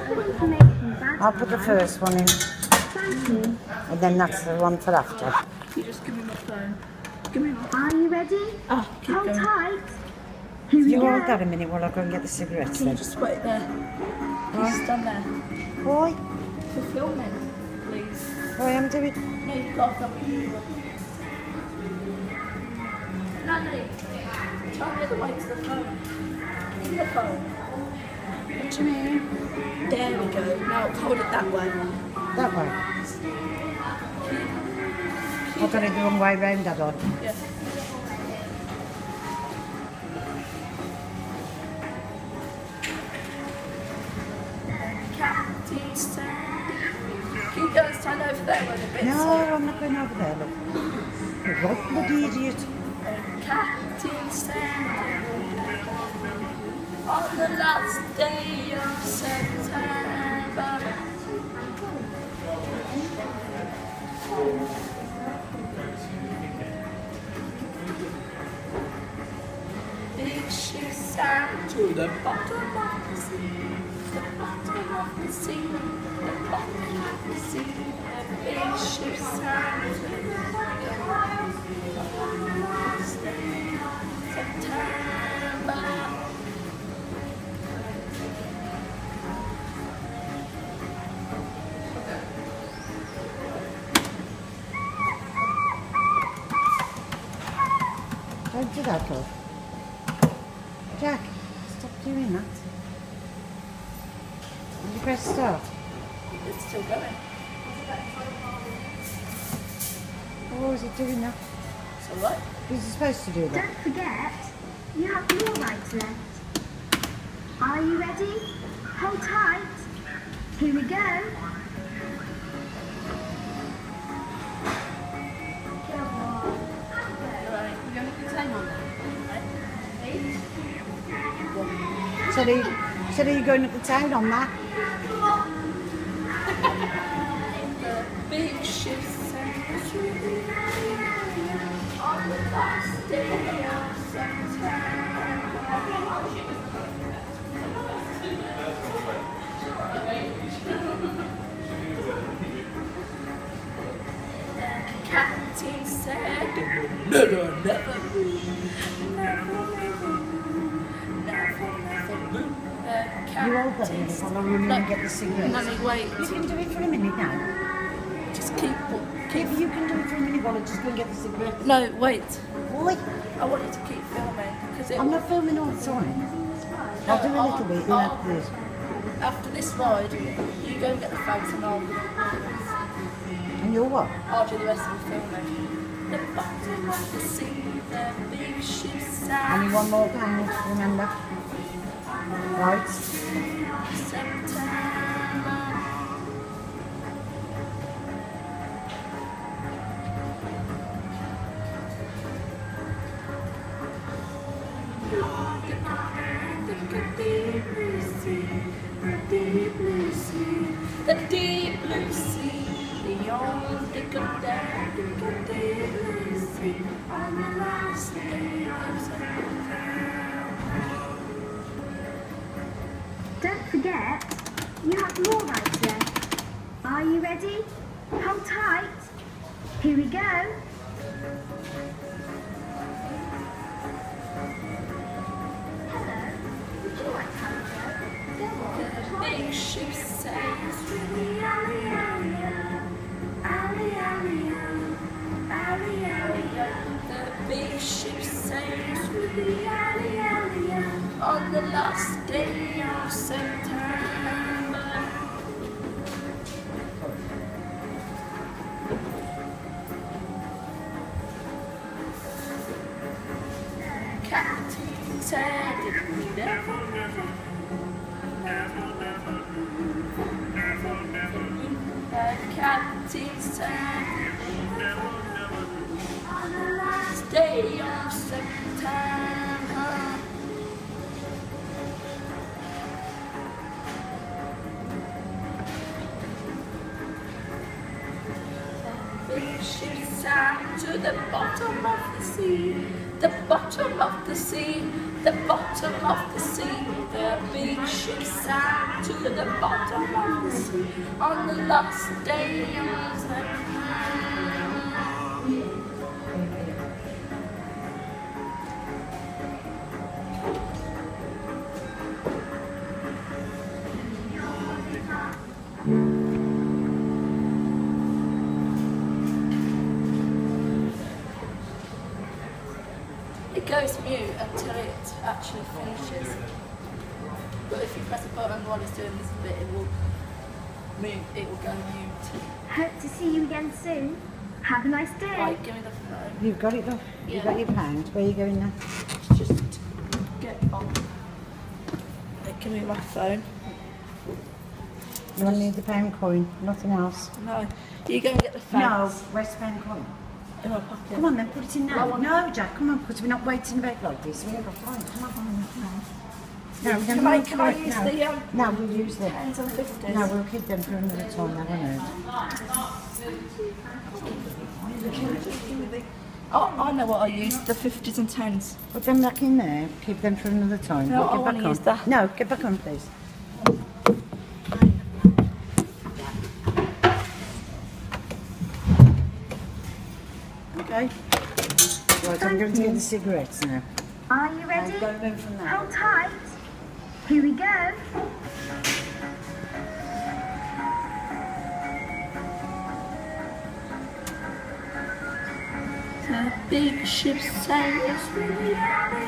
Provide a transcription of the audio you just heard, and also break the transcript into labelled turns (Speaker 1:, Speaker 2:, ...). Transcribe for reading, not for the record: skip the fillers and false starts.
Speaker 1: I'll put the first one in.
Speaker 2: Thank you.
Speaker 1: And then that's the one for after.
Speaker 3: You just give me my phone. Give me my phone.
Speaker 2: Are you ready?
Speaker 3: Oh, keep
Speaker 2: Hold
Speaker 3: going.
Speaker 2: tight. Here we
Speaker 1: You
Speaker 2: go.
Speaker 1: hold that a minute while I go and get the cigarettes
Speaker 3: Can you
Speaker 1: then.
Speaker 3: just wait there? Can you stand there?
Speaker 1: Why?
Speaker 3: For filming, please.
Speaker 1: I am doing.
Speaker 3: No, you've got to Natalie, tell me the way to the phone. In the phone. What do you mean? There we go. Now hold it that way.
Speaker 1: That way. I've got it the wrong way round, had I?
Speaker 3: Yeah. Captain Sandy. Can you go and stand over there with a bit?
Speaker 1: No, I'm not going over there, look. What bloody idiot.
Speaker 3: Captain Sandy. On the last day of September. Big ship sank to the bottom of the sea. The bottom of the sea. The bottom of the sea. A big ship sank to the bottom of the last day of September.
Speaker 1: Don't do that, love. Jack, stop doing that. Will you press start?
Speaker 3: It's still going.
Speaker 1: Oh, is it doing that?
Speaker 3: So what?
Speaker 1: Is it supposed to do that?
Speaker 2: Don't forget, you have more rights left. Are you ready? Hold tight. Here we go.
Speaker 1: So are you going up the town on that?
Speaker 3: Big ship sank on the last day of September. Captain said, never, never move, never, never move, never, never move.
Speaker 1: You hold that a minute while I run in and get the cigarettes.
Speaker 3: Nanny, wait.
Speaker 1: You can do it for a minute now.
Speaker 3: Just keep.
Speaker 1: If you can do it for a minute while I just go and get the cigarettes.
Speaker 3: No, wait.
Speaker 1: Boy,
Speaker 3: I want you to keep filming because
Speaker 1: I'm not filming all the time. I'll do a little bit and after this.
Speaker 3: After this ride, you go and get the fags and
Speaker 1: And you're what?
Speaker 3: I'll do the rest of the filming. The bottom of the sea, the big ship sank.
Speaker 1: Only one more thing, remember? Right.
Speaker 3: September. The deep blue sea, beyond the good deep blue sea, on the last day of September.
Speaker 2: Don't forget, you have more rights left. Are you ready? Hold tight. Here we go. Hello. Would you like to have a go?
Speaker 3: Big ship sails through the alley, The big ship sails through the alley, on the last day of September. Captain said it would never, never, never, never, never, never. The captain said it would never, never, on the last day of September. Big ship sank to the bottom of the sea, the bottom of the sea, the bottom of the sea. The big ship sank to the bottom of the sea. On the last day I was like, it goes mute until it actually finishes. But if you press a button while it's doing this bit, it will mute, it will go mute.
Speaker 2: Hope to see you again soon. Have a nice day.
Speaker 3: Right, give me the phone.
Speaker 1: You've got it, love.
Speaker 3: Yeah.
Speaker 1: You've got your pound. Where are you going now?
Speaker 3: Just get on. Give me my phone.
Speaker 1: You only need the pound coin, nothing else.
Speaker 3: No, you go and get the phone.
Speaker 1: No, where's the pound coin?
Speaker 3: In my pocket.
Speaker 1: Come on then, put it in
Speaker 3: I
Speaker 1: now.
Speaker 3: want-
Speaker 1: No, Jack, come on, because we're not waiting about like this. We ain't got time. Come on, come on, come on. No, we're
Speaker 3: Can
Speaker 1: gonna
Speaker 3: I use
Speaker 1: no.
Speaker 3: the
Speaker 1: No, we'll use them.
Speaker 3: 10s and 50s?
Speaker 1: No, we'll keep them for another time, haven't we?
Speaker 3: Oh, I know what I use, the 50s and 10s.
Speaker 1: Put them back in there, keep them for another time.
Speaker 3: No,
Speaker 1: Get
Speaker 3: I
Speaker 1: back
Speaker 3: wanna
Speaker 1: on.
Speaker 3: use that.
Speaker 1: No, get back on, please. Okay. Right, I'm going to get the cigarettes now.
Speaker 2: Are you ready?
Speaker 1: I've got them from there.
Speaker 2: Hold tight. Here we go.
Speaker 3: The big ship sails really